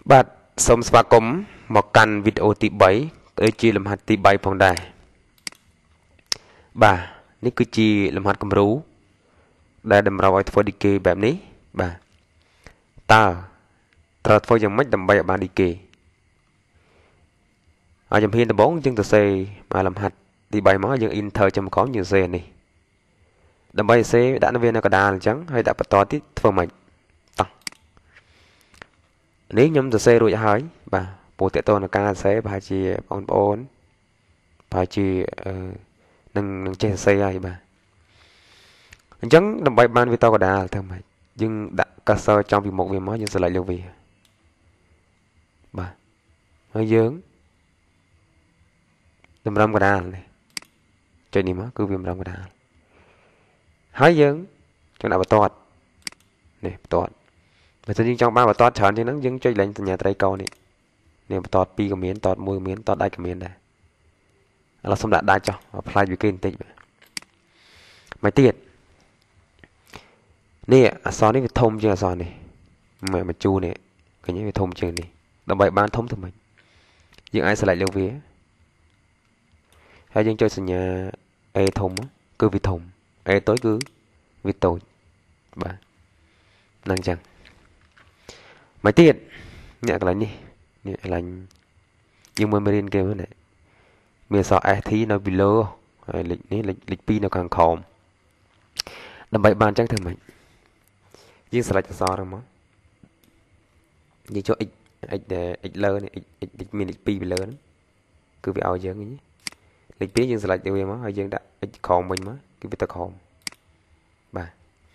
បាទសូមស្វាគមន៍មកកាន់វីដេអូទី3ដូចជាលំហាត់ទី3ផងដែរបាទនេះគឺជាលំហាត់គំរូដែលតម្រូវឲ្យធ្វើ decay បែបនេះបាទតើត្រូវធ្វើយ៉ាងម៉េចដើម្បីឲ្យបាន decay ឲ្យជំហានដំបូងយើងទៅសេមកលំហាត់ទី3មកយើង enter ចំក្រោមយើងសេនេះដើម្បីសេដាក់វានៅកណ្ដាលអញ្ចឹងហើយដាក់បន្តទៀតធ្វើម៉េចតោះនេះខ្ញុំទៅសេរួចហើយបាទពូតតនការសេប្រហែលជាបងប្អូនប្រហែលជានឹងចេះសេហើយបាទអញ្ចឹងដើម្បីបានវាតកដាលធ្វើម៉េចយើងដាក់ cursor ចំពីមុខវាមកយើង select លើវាបាទហើយយើងតម្រឹមកដាលនេះចុចនេះមកគឺវាតម្រឹមកដាលហើយយើងចង់ដាក់បន្ទាត់នេះបន្ទាត់បើសិនយើងចង់បានបន្ទាត់ច្រើនជាងហ្នឹងយើងចុចលេខសញ្ញាត្រីកោនេះនេះបន្ទាត់2ក៏មានបន្ទាត់1ក៏មានបន្ទាត់ដាច់ក៏មានដែរឥឡូវសូមដាក់ដាច់ចុះផ្លាយវាគេបន្តិចមកទៀតនេះអក្សរនេះវាធំជាងអក្សរនេះមកជូរនេះឃើញវាធំជាងនេះដើម្បីបានធំទៅមិនយើងអាច select លើវាហើយយើងចុចសញ្ញា A ធំគឺវាធំ A តូចគឺវាតូចបាទហ្នឹងចឹងមកទៀតនេះកន្លែងនេះនេះកន្លែងយើងមើលមេរៀនគេមើលនេះមានអក្សរ ST នៅពីលើហើយលេខនេះលេខ2នៅខាងក្រោមដើម្បីបានចឹងធ្វើម៉េចយើង select អក្សរហ្នឹងមកយើងចុច x ដែល x លើនេះ x មានលេខ2ពីលើហ្នឹងគឺវាឲ្យយើងនេះលេខ2យើង select ទៅវាមកហើយយើងដាក់ x ក្រោមវិញមកគឺវាទៅក្រោមបាទ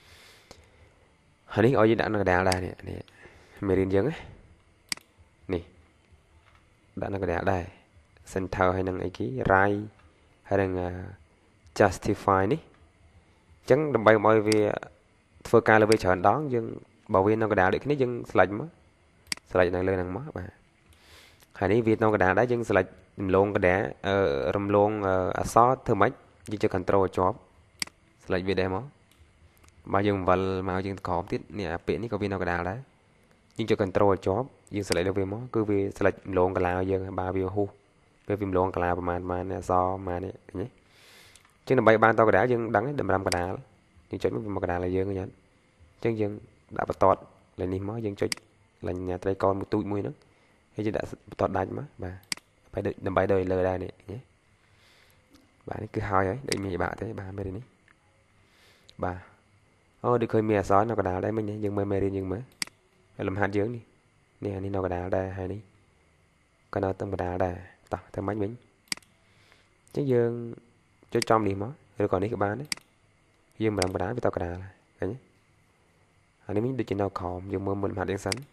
ហើយនេះឲ្យយើងដាក់នៅកណ្ដាលដែរនេះមេរៀនយើងនេះដាក់នៅកណ្ដាលដែរ center ហើយនឹងអីគេ right ហើយនឹង justify នេះអញ្ចឹងដើម្បីឲ្យវាធ្វើការលើវាច្រើនដងយើងបើវានៅកណ្ដាលដូចគ្នាយើង select មក select នៅលើហ្នឹងមកបាទហើយនេះវានៅកណ្ដាលដែរយើង select រំលងកណ្ដាលរំលងអក្សរធ្វើម៉េចយើងចុច control ជាប់ select វាដែរមកបើយើងវល់មកយើងក្រោមទៀតនេះអាពាក្យនេះក៏វានៅកណ្ដាលដែរយើងចុច control ជាប់យើង select លើវាមកគឺវា select រំលងកន្លាយើងបើវាហ៊ូពេលវារំលងកន្លាប្រហែលអក្សរប្រហែលនេះឃើញទេចឹងដើម្បីបានតកណ្ដាលយើងដឹងតម្រាំកណ្ដាលយើងចុចមកកណ្ដាលឲ្យយើងឃើញអញ្ចឹងយើងដាក់បន្ទាត់លេខនេះមកយើងចុចលេខញ៉ាត្រីកនមួយទូចមួយហ្នឹងហើយយើងដាក់បន្ទាត់ដាច់មកបាទដើម្បីដូចលើដែរនេះឃើញបាទនេះគឺហើយដូចមានបាក់ទេបាទមេរៀននេះបាទអូដូចឃើញមានអក្សរនៅកណ្ដាលដែរមិញយើងមើលមេរៀនយើងមើលហើយលំហាត់យើងនេះនេះនៅកណ្ដាលដែរហើយនេះក៏នៅតាមកណ្ដាលដែរតោះតែមិនវិញអញ្ចឹងយើងចុចចំនេះមកឬក៏នេះក៏បានដែរយើងមិនរំកណ្ដាលវាទៅកណ្ដាលឃើញទេហើយនេះមិញដូចជានៅក្រោមយើងមើលមុនលំហាត់យើងសិន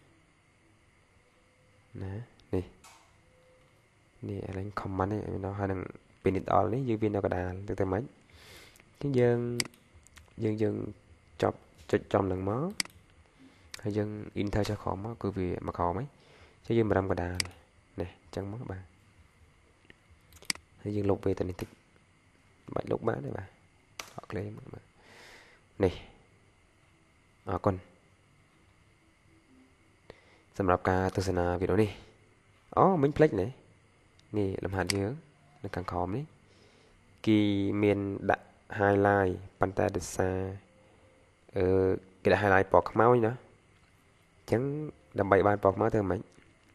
ណានេះអាឡើង comment នេះនៅហើយនឹងពេលនេះដល់នេះយើងវានៅកណ្ដាលទៅតែមិនអញ្ចឹងយើងចាប់ចុចចំនឹងមកហើយយើង enter ចុះក្រោមមកគឺវាមកក្រោមហ្នឹងអញ្ចឹងយើងមិនរំកណ្ដាលនេះអញ្ចឹងមកបាទហើយយើងលុបវាទៅនេះតិចបាច់លុបបានទេបាទអត់ claim បាទនេះអរគុណសម្រាប់ការទស្សនាវីដេអូនេះអូមិញផ្លេចនេះលំហាត់យើងនៅខាងក្រោមនេះគេមានដាក់ highlight ប៉ុន្តែដោយសារគេដាក់ highlight ពណ៌ខ្មៅណាអញ្ចឹងដើម្បីបានពណ៌ខ្មៅធ្វើម៉េច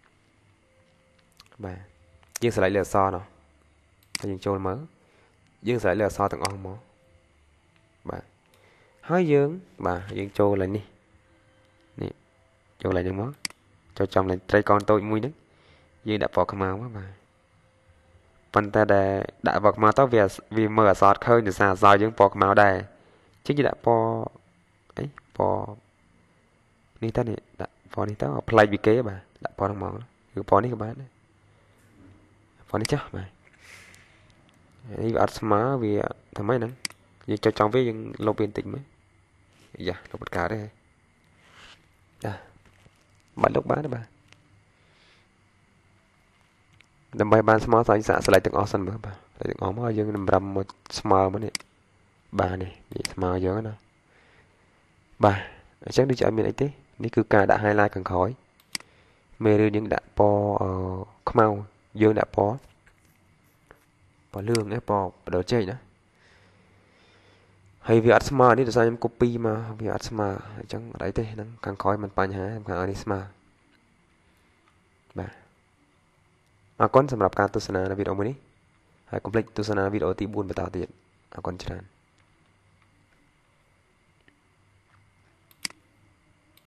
បាទយើង select លើអក្សរនោះហើយយើងចូលមើលយើង select លើអក្សរទាំងអស់មកបាទហើយយើងចូលលេខនេះចូលលេខហ្នឹងមកចូលចំលេខត្រីកោណតូចមួយហ្នឹងយើងដាក់ពណ៌ខ្មៅមកបាទប៉ុន្តែដែលដាក់ពណ៌ខ្មៅទៅវាមើលអក្សរឃើញដោយសារអក្សរយើងពណ៌ខ្មៅដែរអញ្ចឹងយើងដាក់ពណ៌អីពណ៌នេះតើនេះដាក់ពណ៌នេះទៅប្លែកពីគេបាទដាក់ពណ៌ហ្នឹងមកគឺពណ៌នេះក៏បានដែរពណ៌នេះចុះបាទនេះវាអត់ស្មើវាធ្វើម៉េចហ្នឹងយើងចុចចំវាយើងលុបវាបន្តិចមើលយ៉ាលុបបិទកើតទេចាបាត់លុបបានទេបាទដើម្បីបានស្មើសាច់សាក់ select ទាំងអស់សិនមើលបាទ select ទាំងអស់មកយើងតម្រាំមកស្មើមកនេះបាទនេះស្មើយើងណាបាទអញ្ចឹងដូចអត់មានអីទេនេះគឺការដាក់ highlight ខាងក្រោយ mê rư những đã po khmau dương đã po lương ấy po đồ chơi nữa hay vì asma đi design copy mà vì asma chẳng đấy thế nó càng khói mình pan hả càng asma bà con sầmรับการទស្សនា video មួយនេះហើយ complete ទស្សនា video ទី4បន្តទៀតអរគុណច្រើន